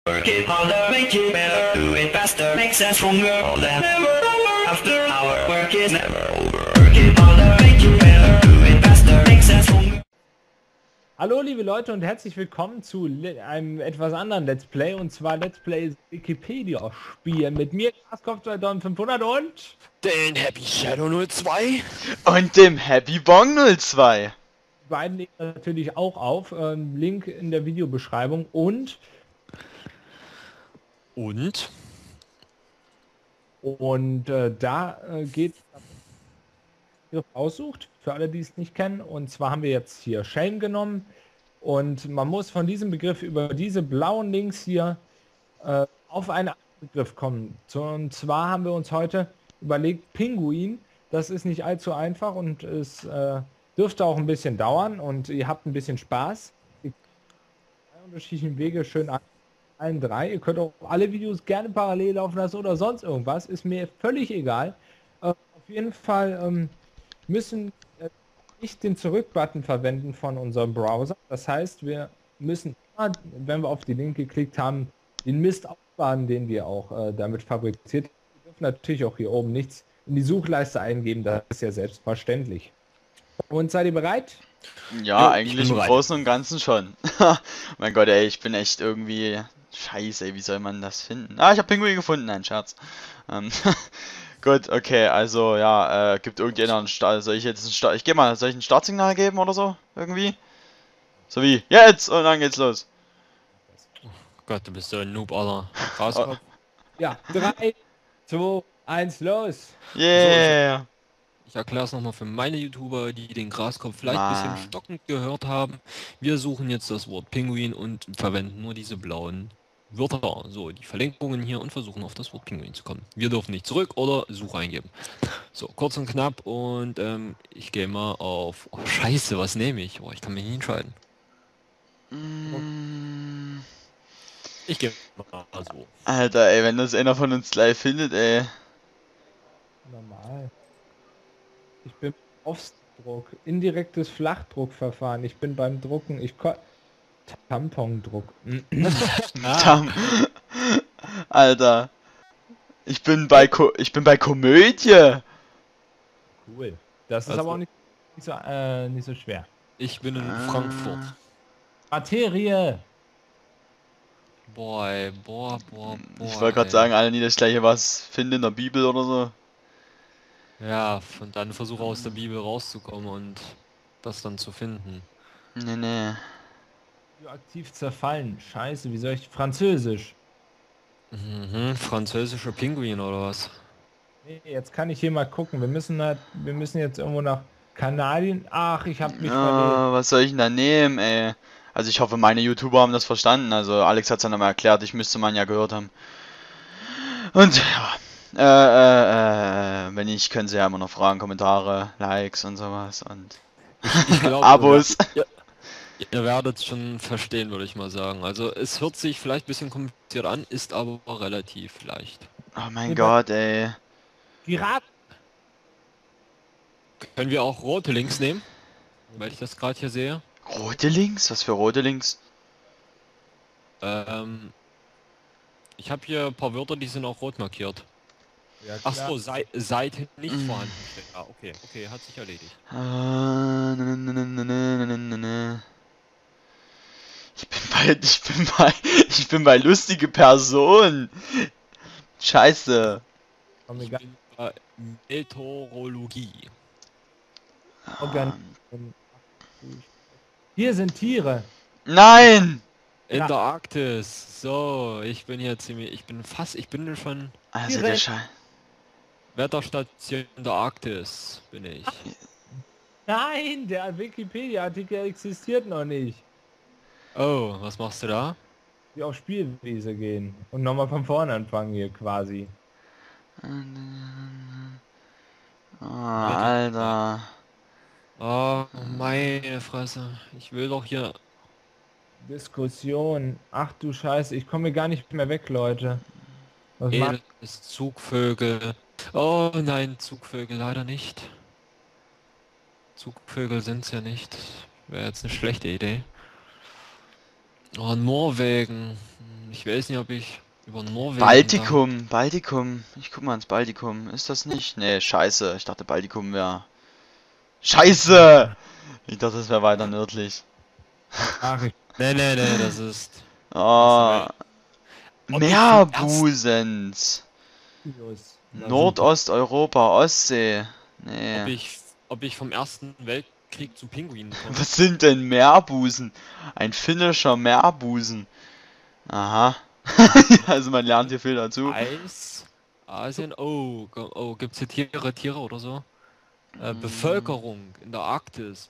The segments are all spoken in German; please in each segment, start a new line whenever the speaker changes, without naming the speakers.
Work it harder, make it better, do it faster, makes us stronger than ever. After our work is never over. Work it harder, make it better, do it faster, makes us stronger.
Hallo liebe Leute und herzlich willkommen zu einem etwas anderen Let's Play, und zwar Let's Play Wikipedia spielen mit mir, Graskopf 2500 und
Den Happy Shadow 02
und dem Happy Bong 02.
die beiden nehmen natürlich auch auf, Link in der Videobeschreibung und da geht Begriff aussucht, für alle, die es nicht kennen, und zwar haben wir jetzt hier Shame genommen und man muss von diesem Begriff über diese blauen Links hier auf einen anderen Begriff kommen. Und zwar haben wir uns heute überlegt, Pinguin. Das ist nicht allzu einfach und es dürfte auch ein bisschen dauern und ihr habt ein bisschen Spaß. Ihr könnt drei unterschiedlichen Wege schön an allen drei. Ihr könnt auch alle Videos gerne parallel laufen lassen oder sonst irgendwas. Ist mir völlig egal. Auf jeden Fall müssen nicht den Zurück-Button verwenden von unserem Browser. Das heißt, wir müssen immer, wenn wir auf die Link geklickt haben, den Mist aufladen, den wir auch damit fabriziert haben. Wir dürfen natürlich auch hier oben nichts in die Suchleiste eingeben, das ist ja selbstverständlich. Und seid ihr bereit?
Ja,
Jo,
eigentlich im Großen und Ganzen schon. Mein Gott, ey, ich bin echt irgendwie... Scheiße, ey, wie soll man das finden? Ah, ich habe Pinguin gefunden, nein, Scherz. Gut, okay, also, ja, gibt irgendjemand einen Start... Soll ich jetzt einen Start... soll ich ein Startsignal geben oder so? Irgendwie? So wie, jetzt! Und dann geht's los.
Gott, du bist so ein Noob, Alter. Graskopf.
Ja, 3, 2, 1, los!
Yeah!
Ich erkläre es nochmal für meine YouTuber, die den Graskopf vielleicht ein bisschen
Mann.
stockend gehört haben. Wir suchen jetzt das Wort Pinguin und verwenden nur diese blauen Wörter, so die Verlinkungen hier, und versuchen auf das Wort Pinguin zu kommen. Wir dürfen nicht zurück oder Suche eingeben. So, kurz und knapp, und ich gehe mal auf... Oh, Scheiße, was nehme ich? Oh, ich kann mich nicht entscheiden. Ich gehe mal so.
Alter, ey, wenn das einer von uns gleich findet, ey.
Normal. Ich bin Aufdruck, indirektes Flachdruckverfahren. Ich bin beim Drucken, Tampondruck.
Tam. Alter. Ich bin bei Komödie.
Cool. Das ist
Also-
aber auch nicht so schwer.
Ich bin in Frankfurt.
Materie.
Boah.
Ich wollte gerade sagen, alle, die das gleiche was finden in der Bibel oder so.
Ja, und dann versuche aus der Bibel rauszukommen und das dann zu finden.
Nee.
Aktiv zerfallen. Scheiße, wie soll ich... Französisch.
Französischer Pinguin oder was?
Nee, jetzt kann ich hier mal gucken. Wir müssen jetzt irgendwo nach Kanadien. Ach, ich habe mich verlesen.
Was soll ich denn da nehmen, ey? Also ich hoffe, meine YouTuber haben das verstanden. Also Alex hat es ja nochmal erklärt, ich müsste man ja gehört haben. Und ja, wenn nicht, können sie ja immer noch Fragen, Kommentare, Likes und sowas und
Ich glaube,
Abos.
ihr werdet es schon verstehen, würde ich mal sagen. Also es hört sich vielleicht ein bisschen kompliziert an, ist aber relativ leicht.
Oh mein Gott, ey.
Piraten.
Können wir auch rote Links nehmen? Weil ich das gerade hier sehe.
Rote Links? Was für rote Links?
Ich habe hier ein paar Wörter, die sind auch rot markiert.
Ja,
Ach
klar.
so, Seite nicht vorhanden steht. Ah, okay, hat sich erledigt.
Ich bin bei lustige Person. Scheiße.
Komm,
Ich
egal.
bin bei Meteorologie.
Hier sind Tiere.
Nein!
In
Ja.
der Arktis. So, ich bin hier ziemlich... Ich bin schon...
Also der
Direkt.
Scheiß.
Wetterstation in der Arktis bin ich.
Nein, der Wikipedia-Artikel existiert noch nicht.
Oh, was machst du da?
Die auf Spielwiese gehen. Und nochmal von vorne anfangen hier quasi.
Oh, Alter.
Oh, meine Fresse. Ich will doch hier...
Diskussion. Ach du Scheiße, ich komme gar nicht mehr weg, Leute. Was macht...
Edles Zugvögel. Oh nein, Zugvögel leider nicht. Zugvögel sind's ja nicht. Wäre jetzt eine schlechte Idee. Oh, Norwegen. Ich weiß nicht, ob ich über Norwegen...
Baltikum, Baltikum. Ich guck mal ins Baltikum. Ist das nicht? Nee, scheiße. Ich dachte Baltikum wäre... Scheiße! Ich dachte, das wäre weiter nördlich.
Ach, ich
Nee, das ist...
Oh,
Ob ich
Meerbusens.
Videos.
Nordosteuropa, Ostsee. Nee.
Ob ich vom Ersten Weltkrieg zu Pinguinen komme.
Was sind denn Meerbusen? Ein finnischer Meerbusen. Aha. Also man lernt hier viel dazu.
Eis, Asien, gibt's hier Tiere oder so? Bevölkerung in der Arktis,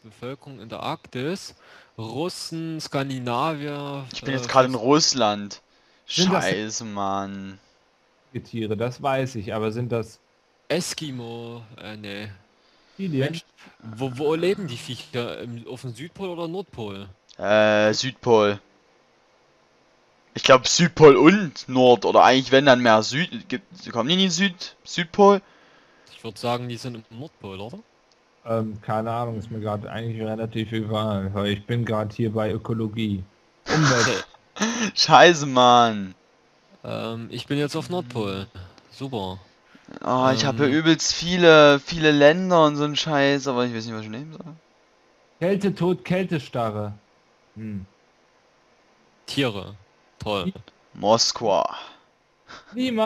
Russen, Skandinavier.
Ich bin jetzt gerade in Russland.
Sind das-
Scheiße, Mann.
Tiere, das weiß ich, aber sind das
Eskimo, nee.
Reptilien?
Mensch, wo leben die Viecher? Auf dem Südpol oder Nordpol?
Südpol. Ich glaube Südpol und Nord, oder eigentlich wenn dann mehr Süd. Kommen die nicht Südpol?
Ich würde sagen, die sind im Nordpol, oder?
Keine Ahnung, ist mir gerade eigentlich relativ egal, weil ich bin gerade hier bei Ökologie. Umwelt.
Scheiße, Mann.
Ich bin jetzt auf Nordpol. Super.
Oh, ich habe hier übelst viele Länder und so ein Scheiß, aber ich weiß nicht, was ich nehmen soll.
Kältetod, Kältestarre. Hm.
Tiere. Toll.
Moskwa.
Klima.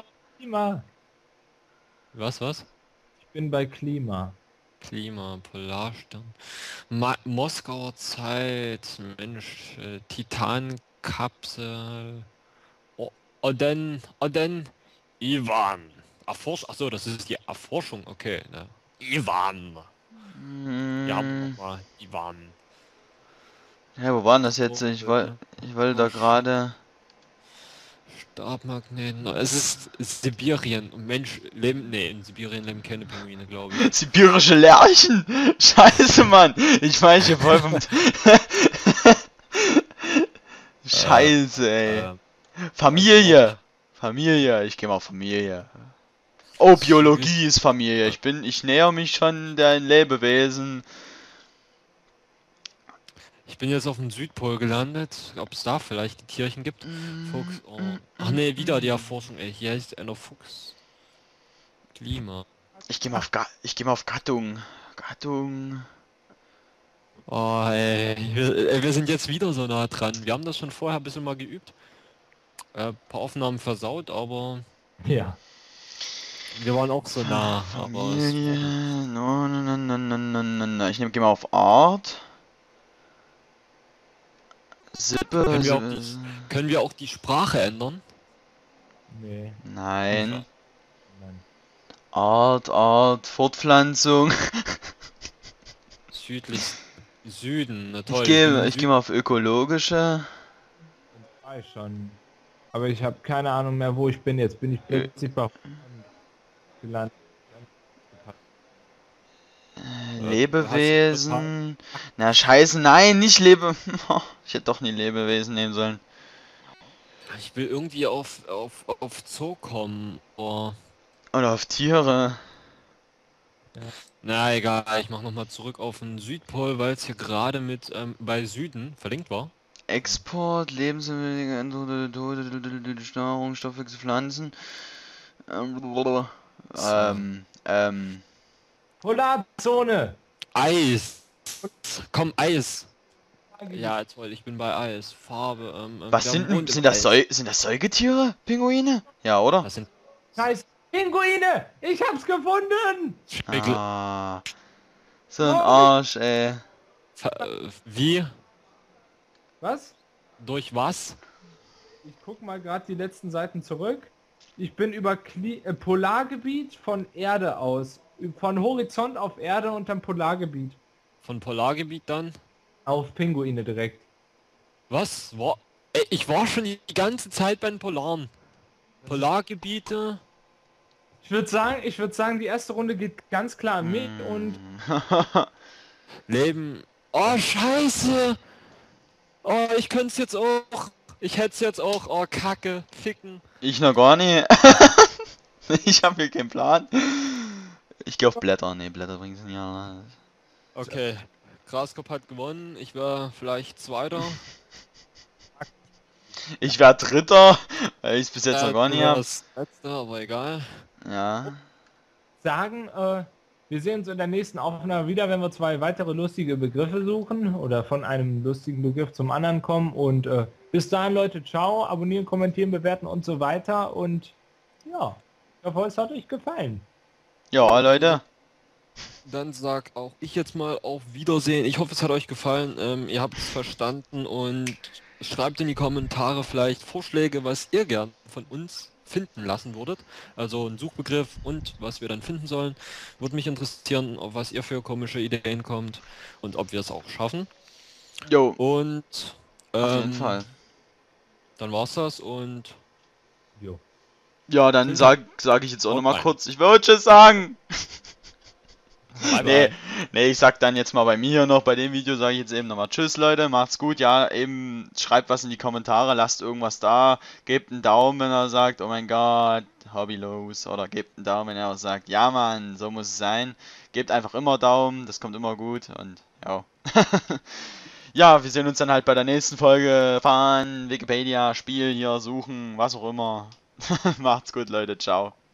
Was?
Ich bin bei Klima.
Klima, Polarstern. Moskauer Zeit. Mensch, Titankapsel. Oden. Ivan. Achso, das ist die Erforschung. Okay, ne. Ivan. Ja, mal. Ivan.
Ja, wo war denn das jetzt? Ich wollte da gerade...
Stabmagneten. Es ist Sibirien. Mensch, in Sibirien leben keine Pinguine, glaube ich.
Sibirische Lerchen! Scheiße, Mann! Ich meine hier voll vom... Scheiße, ey. Familie! Familie, ich gehe mal auf Familie. Oh, Biologie ist Familie. Ich näher mich schon den Lebewesen.
Ich bin jetzt auf dem Südpol gelandet. Ob es da vielleicht die Tierchen gibt? Fuchs. Oh. Ach nee, wieder die Erforschung, ey. Hier heißt einer Fuchs. Klima.
Ich gehe mal auf Gattung. Gattung.
Oh, ey. Wir sind jetzt wieder so nah dran. Wir haben das schon vorher ein bisschen mal geübt. Paar Aufnahmen versaut, aber
Ja.
wir waren auch so nah. Aber
Familie. No. Ich geh mal auf Art. Sippe.
können wir auch die Sprache ändern?
Nee.
Nein.
Nein.
Art, Fortpflanzung.
Süden, na toll.
Ich geh mal auf ökologische.
War ich schon. Aber ich habe keine Ahnung mehr, wo ich bin. Jetzt bin ich plötzlich bei gelandet.
Lebewesen. Na scheiße, nein, nicht Ich hätte doch nie Lebewesen nehmen sollen.
Ich will irgendwie auf Zoo kommen. Oh.
Oder auf Tiere.
Na egal, ich mach nochmal zurück auf den Südpol, weil es hier gerade mit bei Süden verlinkt war.
Export, Lebensmittel, Nahrung, Stoffwechsel, Pflanzen.
Polarzone!
Eis! Komm, Eis! Ja, toll, ich bin bei Eis. Farbe,
Was
wir haben Mond
sind
im
das
Eis.
sind das Säugetiere? Pinguine? Ja, oder?
Das sind
Scheiß Pinguine! Ich hab's gefunden!
Speckel.
Ah, so ein Arsch, ey.
Wie?
Was?
Durch was?
Ich guck mal gerade die letzten Seiten zurück. Ich bin über Polargebiet von Erde aus. Von Horizont auf Erde unterm Polargebiet.
Von Polargebiet dann?
Auf Pinguine direkt.
Was? Ey, ich war schon die ganze Zeit bei den Polaren. Polargebiete.
Ich würde sagen, die erste Runde geht ganz klar mit und
Leben. Oh, scheiße! Oh, ich könnte es jetzt auch. Ich hätte es jetzt auch. Oh, Kacke. Ficken.
Ich noch gar nicht. Ich habe hier keinen Plan. Ich gehe auf Blätter. Ne, Blätter bringen es ja.
Okay. Graskop hat gewonnen. Ich wäre vielleicht Zweiter.
Ich wäre Dritter, weil ich es bis jetzt noch gar
du
nicht habe.
warst Letzter, aber egal.
Ja.
Sagen, wir sehen uns in der nächsten Aufnahme wieder, wenn wir 2 weitere lustige Begriffe suchen oder von einem lustigen Begriff zum anderen kommen. Und bis dahin, Leute, ciao, abonnieren, kommentieren, bewerten und so weiter. Und ja, ich hoffe, es hat euch gefallen.
Ja, Leute.
Dann sag auch ich jetzt mal auf Wiedersehen. Ich hoffe, es hat euch gefallen. Ihr habt es verstanden und schreibt in die Kommentare vielleicht Vorschläge, was ihr gern von uns finden lassen würdet. Also ein Suchbegriff und was wir dann finden sollen. Würde mich interessieren, auf was ihr für komische Ideen kommt und ob wir es auch schaffen.
Jo,
Und
auf jeden Fall.
dann war's das und
Jo.
Ja, dann sag ich jetzt auch
Haut
nochmal
rein.
kurz, ich will Tschüss sagen.
bye
Nee,
bye.
nee, ich sag dann jetzt mal bei mir hier noch, bei dem Video sage ich jetzt eben nochmal Tschüss, Leute, macht's gut, ja, eben schreibt was in die Kommentare, lasst irgendwas da, gebt einen Daumen, wenn er sagt, oh mein Gott, hobbylos, oder gebt einen Daumen, wenn er sagt, ja Mann, so muss es sein, gebt einfach immer Daumen, das kommt immer gut und ja. Ja, wir sehen uns dann halt bei der nächsten Folge, fahren, Wikipedia, Spiel hier, suchen, was auch immer. Macht's gut, Leute, ciao.